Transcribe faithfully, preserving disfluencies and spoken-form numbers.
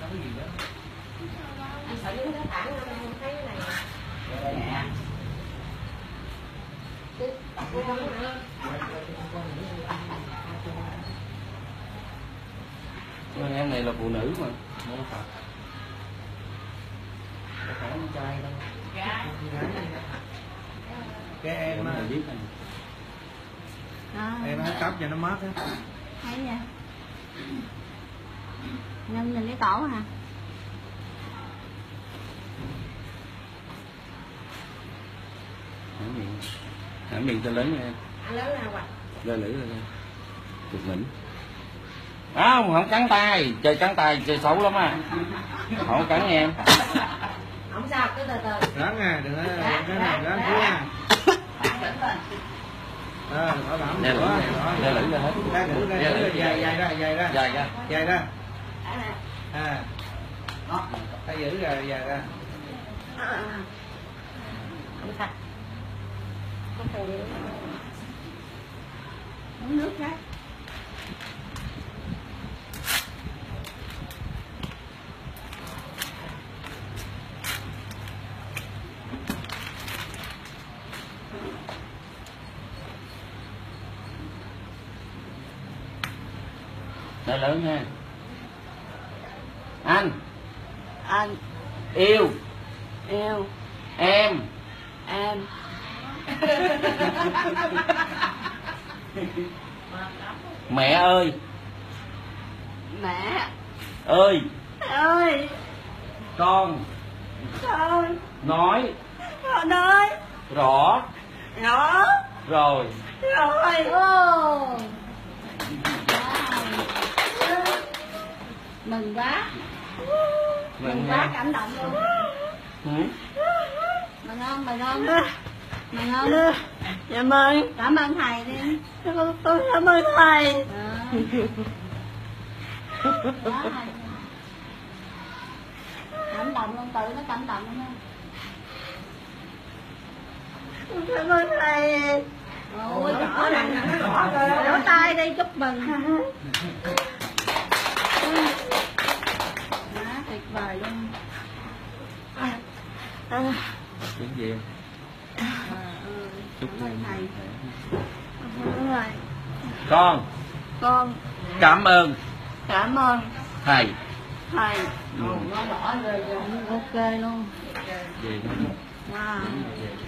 cái gì đó. Anh sợ những cái tảng không thấy cái này. Nè. Nhưng em này là phụ nữ mà. Mô Phật. Có phải con trai đâu. Cái em Em biết này. À, em hãy cấp cho nó mất á. hay vậy. Nhân nhìn cái tổ hả? Hãng miệng. Hãng miệng cho lớn nha em. Anh lớn nào hoặc Lơ lử lên. Cực lĩnh. Không, không cắn tay. Chơi cắn tay chơi xấu lắm á. Không cắn em. không sao, cứ từ từ. Rắn à, đừng có cái này rắn xuống nha. Ờ, đừng có bẩm. Lơ lử Đó, lên. đó. Lơ lử lên hết. Ra lử ra Lơ lử lử dài dài ra dài ra. Dài ra. Dài ra. À, À. Đó, ta giữ ra dài ra. à, à. Không thật. Có từ từ. Uống nước khác. Lơ lớn nha. Anh. Anh Yêu. yêu Em. em. Mẹ ơi. Mẹ Ơi. ơi, Con. con Nói. con ơi, Rõ. nó Rồi. rồi. Ô, mừng quá, mừng quá, cảm động luôn. Ừ. Mừng không, mừng không, mừng không? Dạ mừng. Cảm ơn thầy đi. Tôi cảm ơn thầy. Đó, thầy. Cảm động luôn, tự nó cảm động luôn. Cảm ơn thầy. Ôi rõ ràng là nó rõ rồi. Vỗ tay đi chúc mừng. Đó, tuyệt vời luôn. À, à. Chuyện gì em? Chúc Cảm ơn em. thầy. Đúng rồi. Con. Con Cảm ơn cảm ơn thầy. thầy. Ừ. Ok luôn. Về đó. Wow.